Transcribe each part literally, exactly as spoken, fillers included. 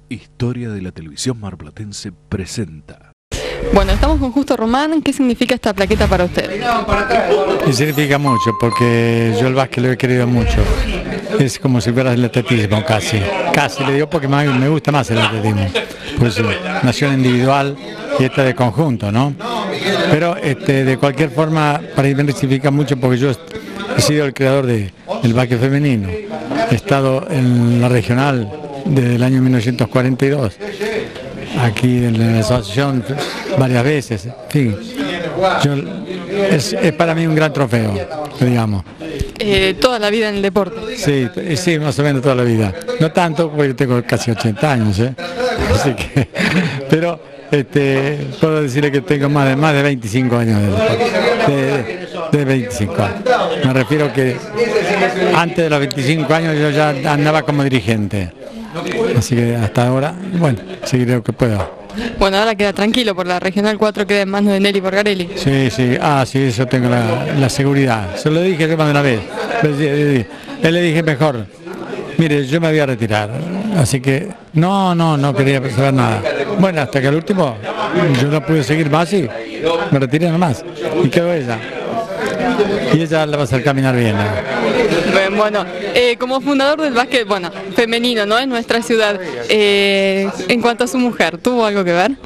Historia de la Televisión Marplatense presenta. Bueno, estamos con Justo Román. ¿Qué significa esta plaqueta para usted? Me significa mucho, porque yo el básquet lo he querido mucho. Es como si fuera el atletismo casi. Casi le digo porque más, me gusta más el atletismo. Pues nació en individual y esta de conjunto, ¿no? Pero este, de cualquier forma, para mí me significa mucho porque yo he sido el creador de, del básquet femenino. He estado en la regional desde el año mil novecientos cuarenta y dos. Aquí en la asociación varias veces, en fin. Yo, es, es para mí un gran trofeo, digamos. Eh, toda la vida en el deporte. Sí, sí, más o menos toda la vida. No tanto, porque tengo casi ochenta años, ¿eh? Así que, pero este, puedo decirle que tengo más de, más de veinticinco años de deporte. De, de veinticinco años. Me refiero que antes de los veinticinco años yo ya andaba como dirigente. Así que hasta ahora, bueno, seguiré lo que pueda. Bueno, ahora queda tranquilo, por la Regional cuatro queda en manos de Nelly Borgarelli. Sí, sí, ah, sí, eso tengo la, la seguridad. Se lo dije yo más de una vez. Él le dije mejor, mire, yo me voy a retirar. Así que, no, no, no quería saber nada. Bueno, hasta que al último, yo no pude seguir más y me retiré nomás. Y quedó ella. Y ella la va a hacer caminar bien, ¿no? Bueno, eh, como fundador del básquet, bueno, femenino, ¿no? En nuestra ciudad, eh, en cuanto a su mujer, ¿tuvo algo que ver?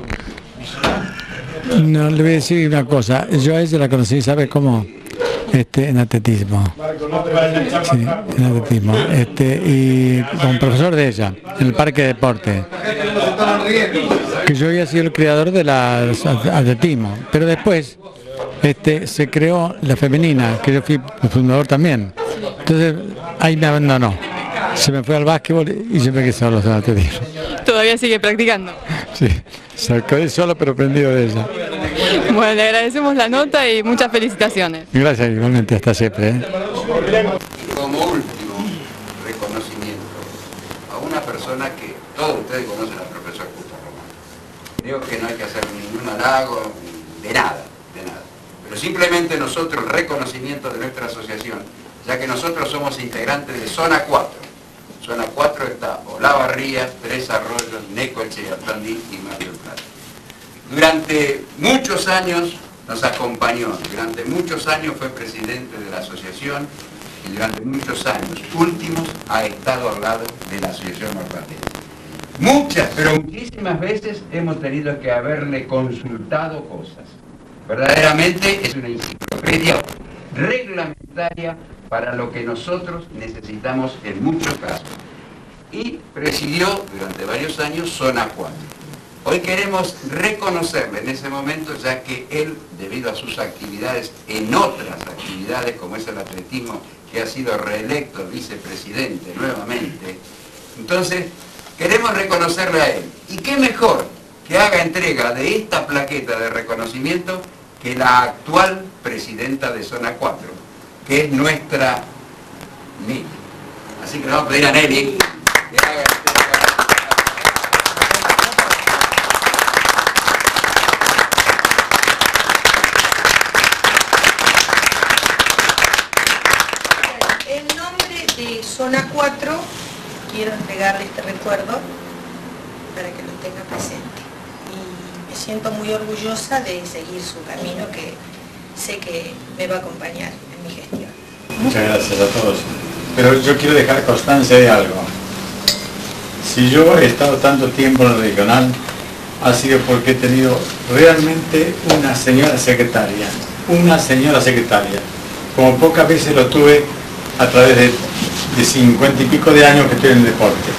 No, le voy a decir una cosa, yo a ella la conocí, ¿sabe cómo? Este, en atletismo, sí, en atletismo, este, y como profesor de ella, en el parque de deporte, que yo había sido el creador de la atletismo, pero después este, se creó la femenina, que yo fui el fundador también. Entonces ahí me abandonó, se me fue al básquetbol y yo me quedé solo en atletismo. ¿Todavía sigue practicando? Sí, se quedé solo pero prendido de ella. Bueno, le agradecemos la nota y muchas felicitaciones. Gracias, igualmente, hasta siempre, ¿eh? Y como último reconocimiento a una persona que todos ustedes conocen, al profesor Justo Román. Creo que no hay que hacer ningún halago de nada, de nada. Pero simplemente nosotros, el reconocimiento de nuestra asociación, ya que nosotros somos integrantes de Zona cuatro. Zona cuatro está Olavarría, Tres Arroyos, Necochea, Tandil y Mar del Plata. Durante muchos años nos acompañó, durante muchos años fue presidente de la asociación y durante muchos años últimos ha estado al lado de la asociación marplatense. Muchas, pero muchísimas veces hemos tenido que haberle consultado cosas. Verdaderamente es una enciclopedia reglamentaria para lo que nosotros necesitamos en muchos casos. Y presidió durante varios años Zona cuatro. Hoy queremos reconocerle en ese momento, ya que él, debido a sus actividades en otras actividades, como es el atletismo, que ha sido reelecto vicepresidente nuevamente, entonces queremos reconocerle a él. ¿Y qué mejor que haga entrega de esta plaqueta de reconocimiento que la actual presidenta de Zona cuatro, que es nuestra Nelly? Así que le vamos a pedir a Nelly que haga entrega. En nombre de Zona cuatro quiero entregarle este recuerdo para que lo tenga presente. Y me siento muy orgullosa de seguir su camino, que sé que me va a acompañar en mi gestión. Muchas gracias a todos. Pero yo quiero dejar constancia de algo. Si yo he estado tanto tiempo en el regional, ha sido porque he tenido realmente una señora secretaria. Una señora secretaria. Como pocas veces lo tuve a través de, de cincuenta y pico de años que estoy en el deporte.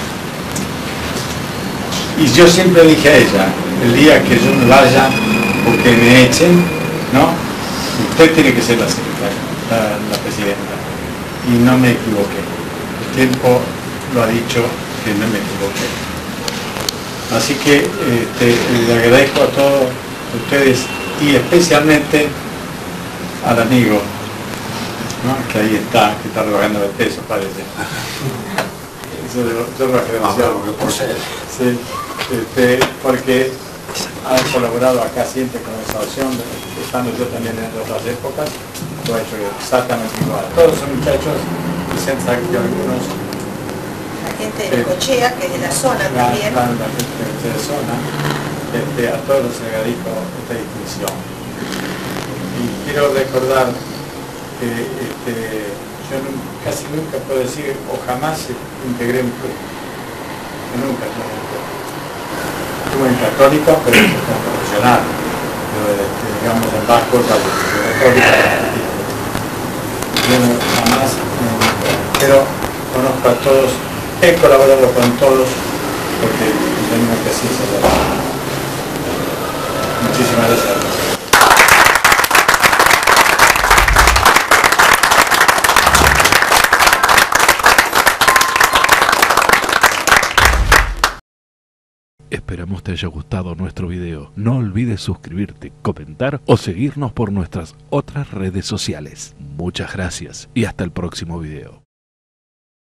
Y yo siempre dije a ella, el día que yo me vaya o que me echen, ¿no? Usted tiene que ser la secretaria, la, la presidenta. Y no me equivoqué. El tiempo lo ha dicho que no me equivoqué. Así que este, le agradezco a todos ustedes y especialmente al amigo, ¿no? Que ahí está, que está rebajando de peso, parece. Yo, yo rebajé demasiado. Por ser. Sí, este, porque ha colaborado acá siempre con la asociación, estando yo también en otras épocas, lo ha hecho exactamente igual. Todos son muchachos, licenciados, algunos gente de Necochea, que es de la zona la, también. la, la gente de la zona, este, a todos les agradezco esta distinción. Y quiero recordar que este, yo no, casi nunca puedo decir o jamás integré un club. Yo nunca integré un club. Estuve en católico, pero como profesional. Pero, este, digamos, en vasco, católico. Yo no, jamás, eh, pero conozco a todos, he colaborado con todos, porque tengo que así se lo. Muchísimas gracias. Esperamos te haya gustado nuestro video. No olvides suscribirte, comentar o seguirnos por nuestras otras redes sociales. Muchas gracias y hasta el próximo video.